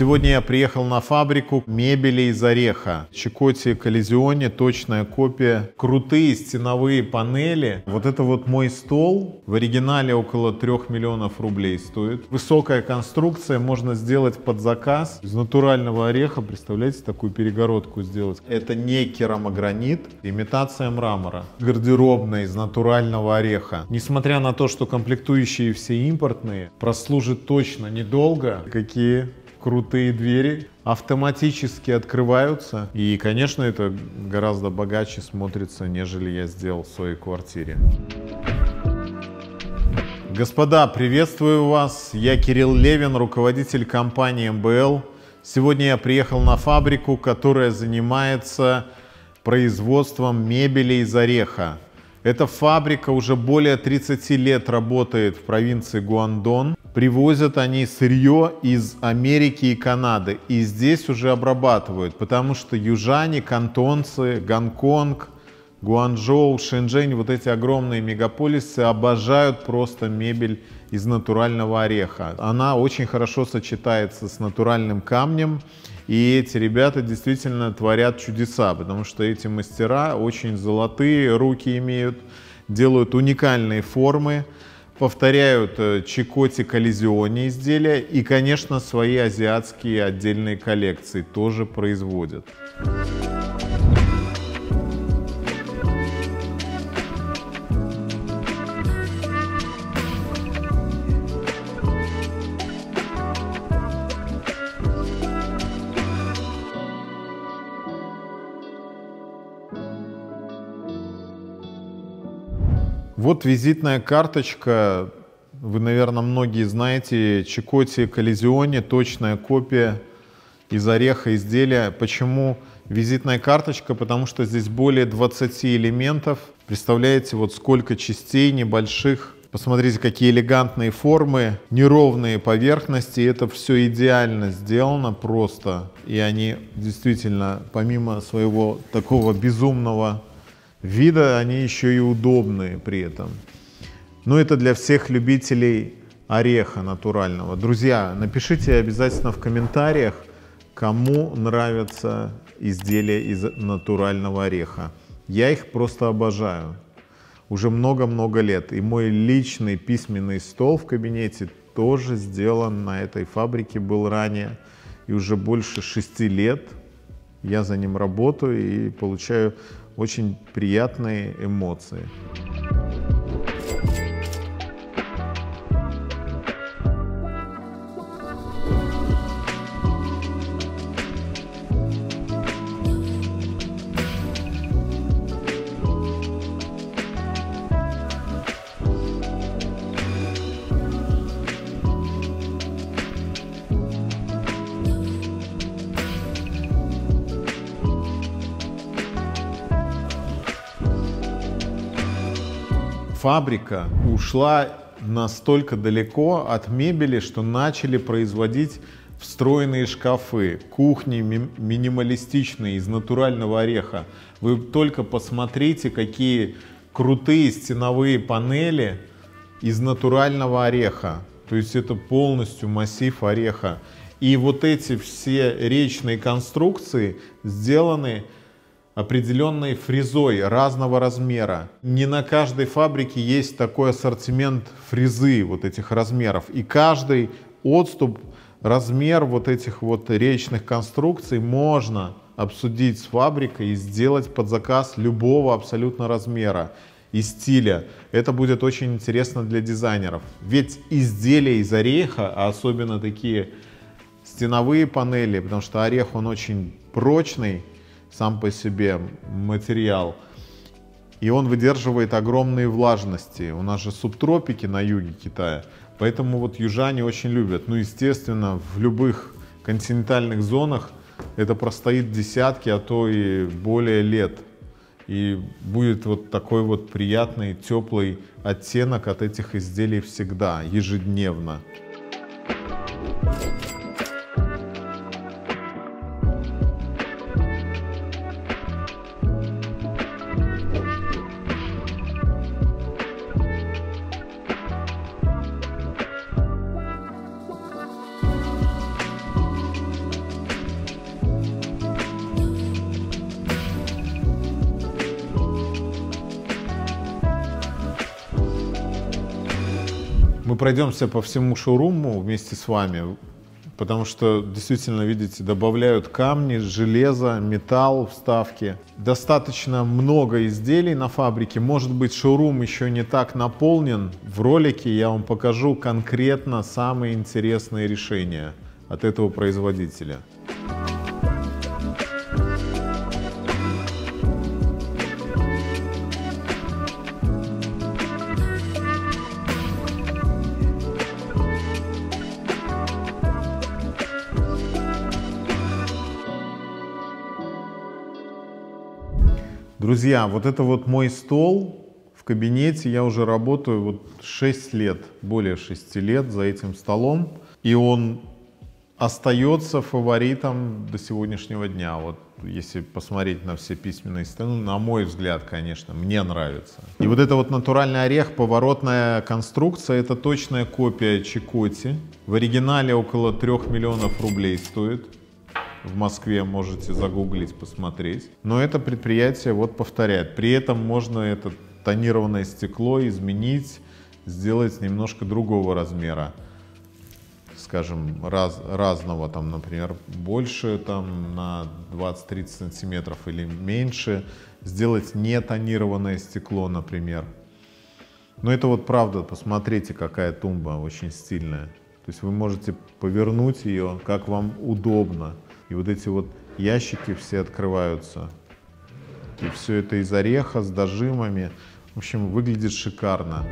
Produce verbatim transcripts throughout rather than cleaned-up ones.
Сегодня я приехал на фабрику мебели из ореха. Чикотти Коллизионе, точная копия. Крутые стеновые панели. Вот это вот мой стол. В оригинале около трех миллионов рублей стоит. Высокая конструкция, можно сделать под заказ. Из натурального ореха, представляете, такую перегородку сделать. Это не керамогранит, имитация мрамора. Гардеробная из натурального ореха. Несмотря на то, что комплектующие все импортные, прослужит точно недолго. Какие крутые двери, автоматически открываются. И, конечно, это гораздо богаче смотрится, нежели я сделал в своей квартире. Господа, приветствую вас. Я Кирилл Левин, руководитель компании эм бэ эл. Сегодня я приехал на фабрику, которая занимается производством мебели из ореха. Эта фабрика уже более тридцати лет работает в провинции Гуандон. Привозят они сырье из Америки и Канады. И здесь уже обрабатывают, потому что южане, кантонцы, Гонконг, Гуанчжоу, Шэньчжэнь, вот эти огромные мегаполисы обожают просто мебель из натурального ореха. Она очень хорошо сочетается с натуральным камнем. И эти ребята действительно творят чудеса, потому что эти мастера очень золотые руки имеют, делают уникальные формы, повторяют Чикотти Коллизионе изделия и, конечно, свои азиатские отдельные коллекции тоже производят. Вот визитная карточка, вы, наверное, многие знаете, Чикотти Коллизионе, точная копия из ореха изделия. Почему визитная карточка? Потому что здесь более двадцати элементов. Представляете, вот сколько частей небольших. Посмотрите, какие элегантные формы, неровные поверхности. Это все идеально сделано просто. И они действительно, помимо своего такого безумного вида, они еще и удобные при этом. Но это для всех любителей ореха натурального. Друзья, напишите обязательно в комментариях, кому нравятся изделия из натурального ореха. Я их просто обожаю. Уже много-много лет. И мой личный письменный стол в кабинете тоже сделан на этой фабрике, был ранее. И уже больше шести лет я за ним работаю и получаю очень приятные эмоции. Фабрика ушла настолько далеко от мебели, что начали производить встроенные шкафы, кухни ми- минималистичные из натурального ореха. Вы только посмотрите, какие крутые стеновые панели из натурального ореха. То есть это полностью массив ореха. И вот эти все речные конструкции сделаны определенной фрезой разного размера. Не на каждой фабрике есть такой ассортимент фрезы вот этих размеров. И каждый отступ, размер вот этих вот речных конструкций можно обсудить с фабрикой и сделать под заказ любого абсолютно размера и стиля. Это будет очень интересно для дизайнеров. Ведь изделия из ореха, а особенно такие стеновые панели, потому что орех он очень прочный, сам по себе материал, и он выдерживает огромные влажности. У нас же субтропики на юге Китая, поэтому вот южане очень любят. Ну, естественно, в любых континентальных зонах это простоит десятки, а то и более лет. И будет вот такой вот приятный, теплый оттенок от этих изделий всегда, ежедневно. пройдемся по всему шоуруму вместе с вами, потому что действительно, видите, добавляют камни, железо, металл, вставки. Достаточно много изделий на фабрике. Может быть, шоурум еще не так наполнен. В ролике я вам покажу конкретно самые интересные решения от этого производителя. Друзья, вот это вот мой стол в кабинете. Я уже работаю вот шесть лет, более шести лет за этим столом. И он остается фаворитом до сегодняшнего дня. Вот если посмотреть на все письменные столы, на мой взгляд, конечно, мне нравится. И вот это вот натуральный орех, поворотная конструкция, это точная копия Чикотти. В оригинале около трех миллионов рублей стоит. В Москве можете загуглить, посмотреть. Но это предприятие вот повторяет. При этом можно это тонированное стекло изменить, сделать немножко другого размера. Скажем, раз, разного, там, например, больше там, на двадцать-тридцать сантиметров или меньше. Сделать не тонированное стекло, например. Но это вот правда, посмотрите, какая тумба, очень стильная. То есть вы можете повернуть ее, как вам удобно. И вот эти вот ящики все открываются. И все это из ореха с дожимами. В общем, выглядит шикарно.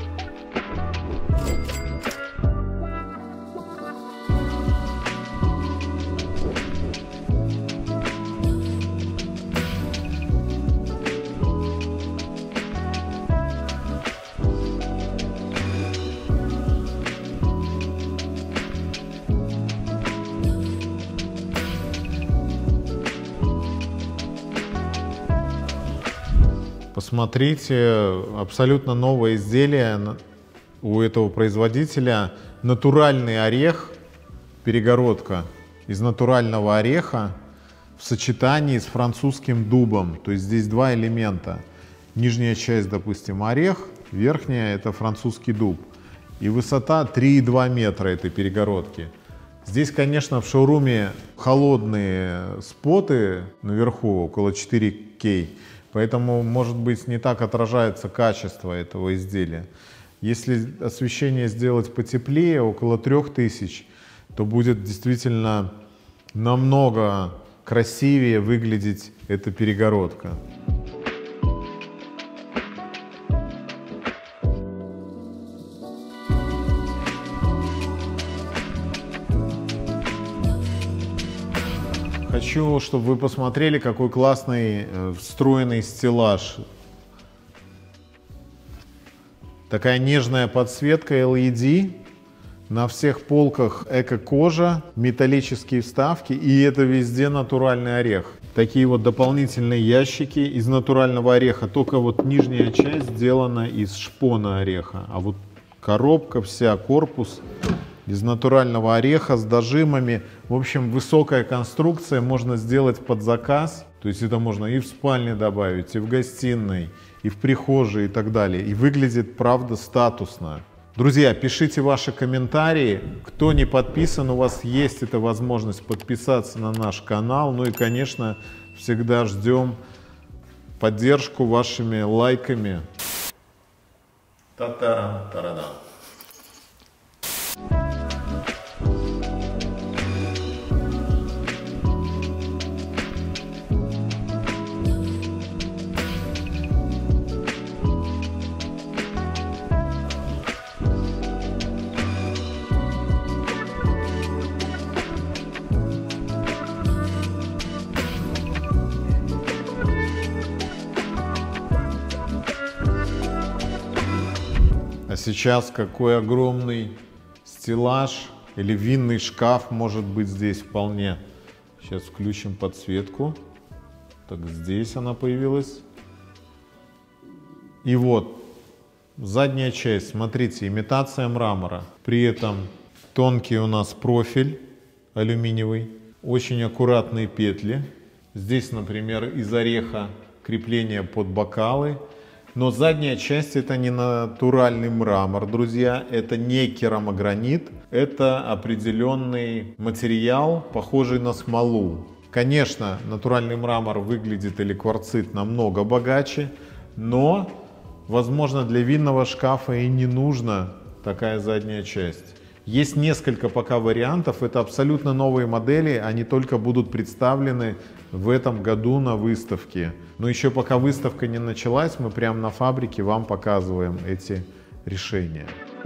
Посмотрите, абсолютно новое изделие у этого производителя. Натуральный орех, перегородка из натурального ореха в сочетании с французским дубом. То есть здесь два элемента. Нижняя часть, допустим, орех, верхняя — это французский дуб. И высота три и два метра этой перегородки. Здесь, конечно, в шоуруме холодные споты наверху, около четыре кей. Поэтому, может быть, не так отражается качество этого изделия. Если освещение сделать потеплее, около трёх тысяч, то будет действительно намного красивее выглядеть эта перегородка. Хочу, чтобы вы посмотрели, какой классный э, встроенный стеллаж. Такая нежная подсветка эл и ди. На всех полках эко-кожа, металлические вставки, и это везде натуральный орех. Такие вот дополнительные ящики из натурального ореха. Только вот нижняя часть сделана из шпона ореха. А вот коробка вся, корпус из натурального ореха с дожимами. В общем, высокая конструкция, можно сделать под заказ. То есть это можно и в спальне добавить, и в гостиной, и в прихожей, и так далее. И выглядит, правда, статусно. Друзья, пишите ваши комментарии. Кто не подписан, у вас есть эта возможность подписаться на наш канал. Ну и, конечно, всегда ждем поддержку вашими лайками. Та-та-та-та-та. А сейчас какой огромный стеллаж или винный шкаф может быть здесь вполне. Сейчас включим подсветку. Так, здесь она появилась. И вот задняя часть, смотрите, имитация мрамора. При этом тонкий у нас профиль алюминиевый, очень аккуратные петли. Здесь, например, из ореха крепление под бокалы. Но задняя часть — это не натуральный мрамор, друзья, это не керамогранит, это определенный материал, похожий на смолу. Конечно, натуральный мрамор выглядит, или кварцит, намного богаче, но, возможно, для винного шкафа и не нужна такая задняя часть. Есть несколько пока вариантов, это абсолютно новые модели, они только будут представлены в этом году на выставке. Но еще пока выставка не началась, мы прямо на фабрике вам показываем эти решения.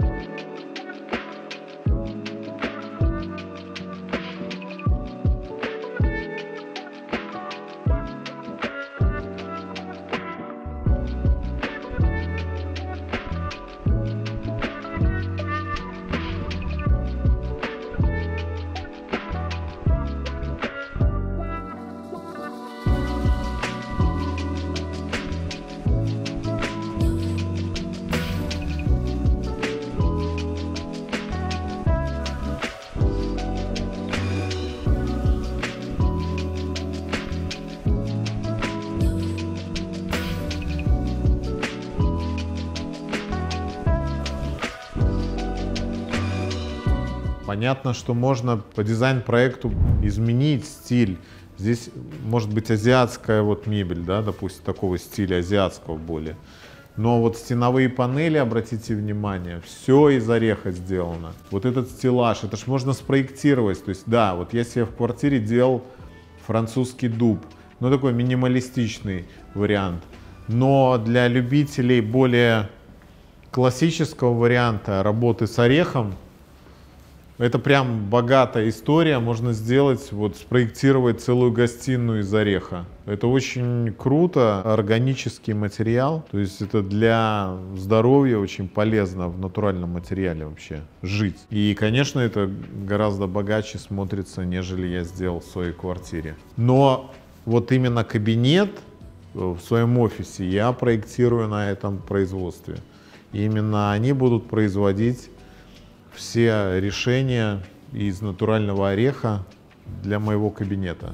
Понятно, что можно по дизайн-проекту изменить стиль. Здесь может быть азиатская вот мебель, да, допустим, такого стиля, азиатского более. Но вот стеновые панели, обратите внимание, все из ореха сделано. Вот этот стеллаж, это ж можно спроектировать. То есть, да, вот я себе в квартире делал французский дуб, ну такой минималистичный вариант. Но для любителей более классического варианта работы с орехом, это прям богатая история, можно сделать, вот спроектировать целую гостиную из ореха. Это очень круто, органический материал, то есть это для здоровья очень полезно в натуральном материале вообще жить. И, конечно, это гораздо богаче смотрится, нежели я сделал в своей квартире. Но вот именно кабинет в своем офисе я проектирую на этом производстве. И именно они будут производить все решения из натурального ореха для моего кабинета.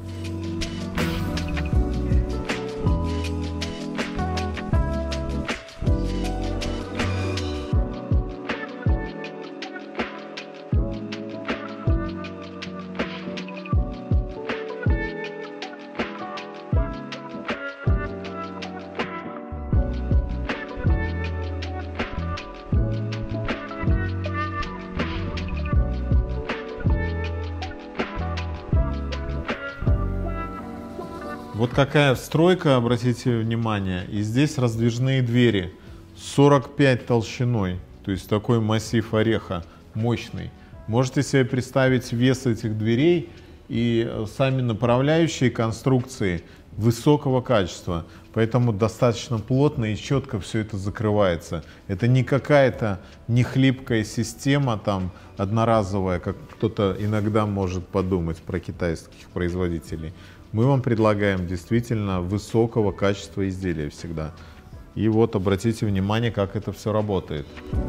Вот какая встройка, обратите внимание, и здесь раздвижные двери, сорок пять толщиной, то есть такой массив ореха мощный. Можете себе представить вес этих дверей, и сами направляющие конструкции высокого качества, поэтому достаточно плотно и четко все это закрывается. Это не какая-то нехлипкая система там одноразовая, как кто-то иногда может подумать про китайских производителей. Мы вам предлагаем действительно высокого качества изделия всегда. И вот обратите внимание, как это все работает.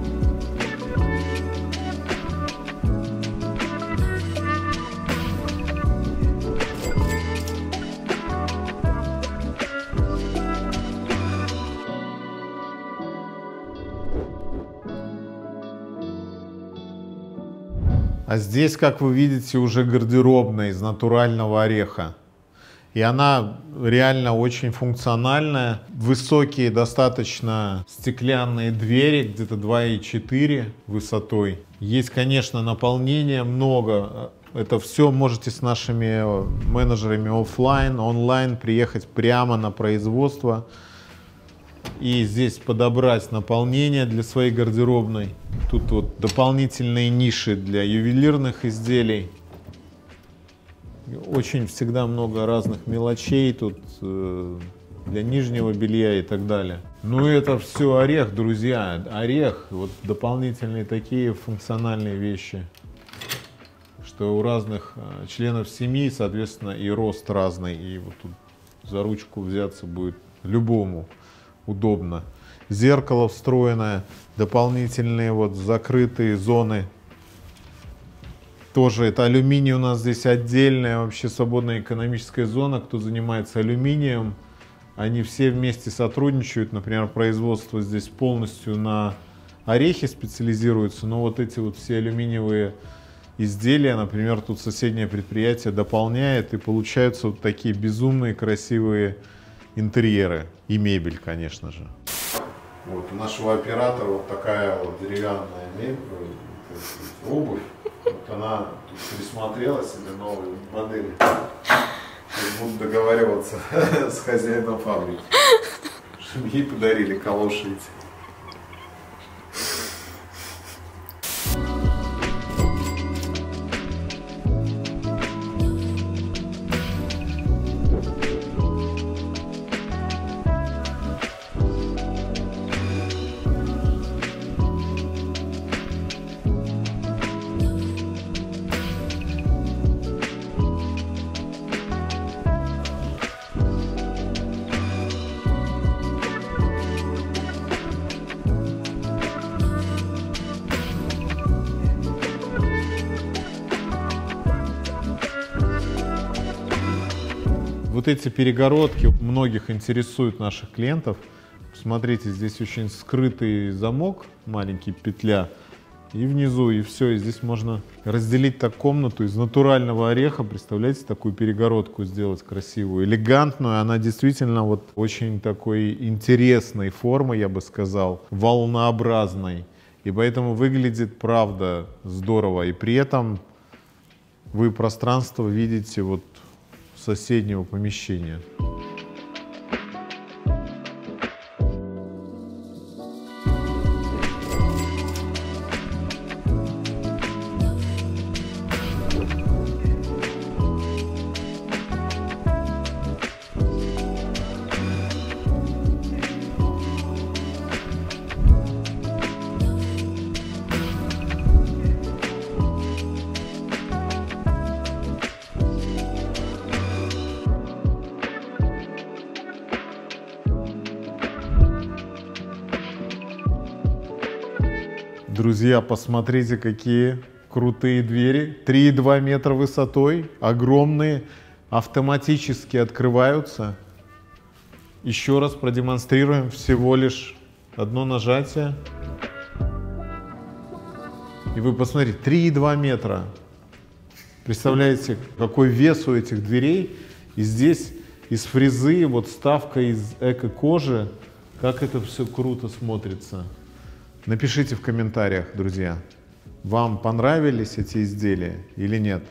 А здесь, как вы видите, уже гардеробная из натурального ореха. И она реально очень функциональная. Высокие достаточно стеклянные двери, где-то два и четыре высотой. Есть, конечно, наполнение много. Это все можете с нашими менеджерами офлайн, онлайн приехать прямо на производство. И здесь подобрать наполнение для своей гардеробной. Тут вот дополнительные ниши для ювелирных изделий. Очень всегда много разных мелочей тут э, для нижнего белья и так далее. Ну это все орех, друзья. Орех, вот дополнительные такие функциональные вещи, что у разных э, членов семьи, соответственно, и рост разный. И вот тут за ручку взяться будет любому удобно. Зеркало встроенное, дополнительные вот закрытые зоны. Тоже это алюминий у нас здесь отдельная вообще свободная экономическая зона. Кто занимается алюминием, они все вместе сотрудничают. Например, производство здесь полностью на орехи специализируется, но вот эти вот все алюминиевые изделия, например, тут соседнее предприятие дополняет, и получаются вот такие безумные красивые интерьеры и мебель, конечно же. Вот у нашего оператора вот такая вот деревянная мебель, обувь. Вот она тут присмотрела себе новые модели. Буду договариваться с хозяином фабрики, чтобы ей подарили калоши эти. Вот эти перегородки многих интересуют наших клиентов. Смотрите, здесь очень скрытый замок, маленький петля, и внизу, и все. И здесь можно разделить так комнату из натурального ореха. Представляете, такую перегородку сделать красивую, элегантную. Она действительно вот очень такой интересной формы, я бы сказал, волнообразной. И поэтому выглядит, правда, здорово. И при этом вы пространство видите вот соседнего помещения. Друзья, посмотрите, какие крутые двери. три и два метра высотой, огромные, автоматически открываются. Еще раз продемонстрируем, всего лишь одно нажатие. И вы посмотрите, три и два метра. Представляете, какой вес у этих дверей. И здесь из фрезы, вот вставка из эко-кожи. Как это все круто смотрится. Напишите в комментариях, друзья, вам понравились эти изделия или нет.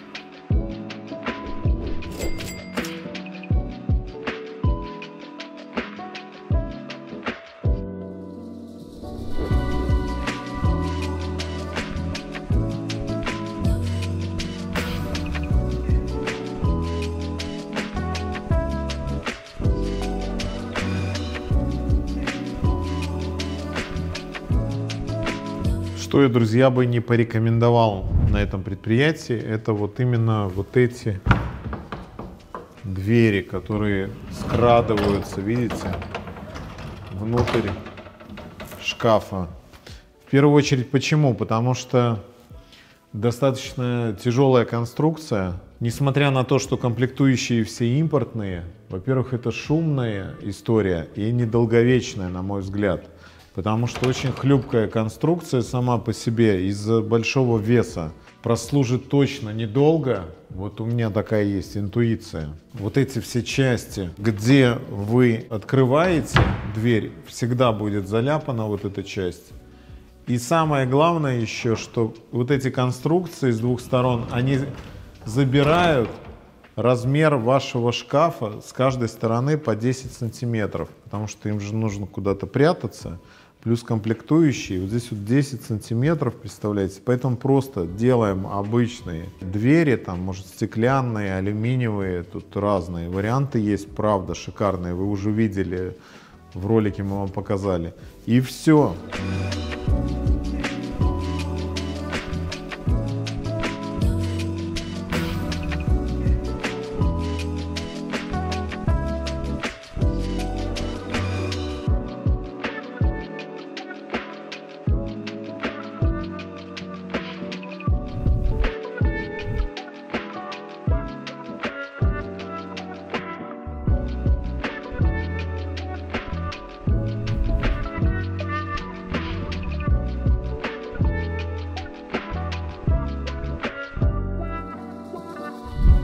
Что я, друзья, бы не порекомендовал на этом предприятии, это вот именно вот эти двери, которые скрадываются, видите, внутрь шкафа. В первую очередь, почему? Потому что достаточно тяжелая конструкция. Несмотря на то, что комплектующие все импортные, во-первых, это шумная история и недолговечная, на мой взгляд. Потому что очень хлюпкая конструкция сама по себе из-за большого веса прослужит точно недолго. Вот у меня такая есть интуиция. Вот эти все части, где вы открываете дверь, всегда будет заляпана вот эта часть. И самое главное еще, что вот эти конструкции с двух сторон, они забирают размер вашего шкафа с каждой стороны по десять сантиметров. Потому что им же нужно куда-то прятаться. Плюс комплектующие, вот здесь вот десять сантиметров, представляете, поэтому просто делаем обычные двери, там, может, стеклянные, алюминиевые, тут разные варианты есть, правда, шикарные, вы уже видели, в ролике мы вам показали, и все.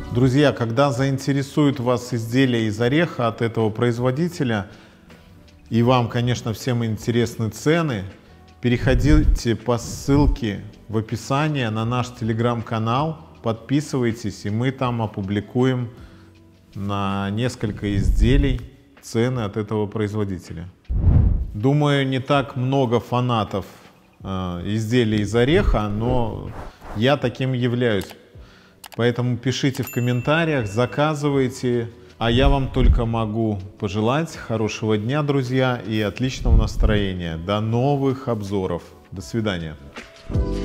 Друзья, когда заинтересует вас изделие из ореха от этого производителя, и вам, конечно, всем интересны цены, переходите по ссылке в описании на наш телеграм-канал, подписывайтесь, и мы там опубликуем на несколько изделий цены от этого производителя. Думаю, не так много фанатов э, изделий из ореха, но я таким являюсь. Поэтому пишите в комментариях, заказывайте. А я вам только могу пожелать хорошего дня, друзья, и отличного настроения. До новых обзоров. До свидания.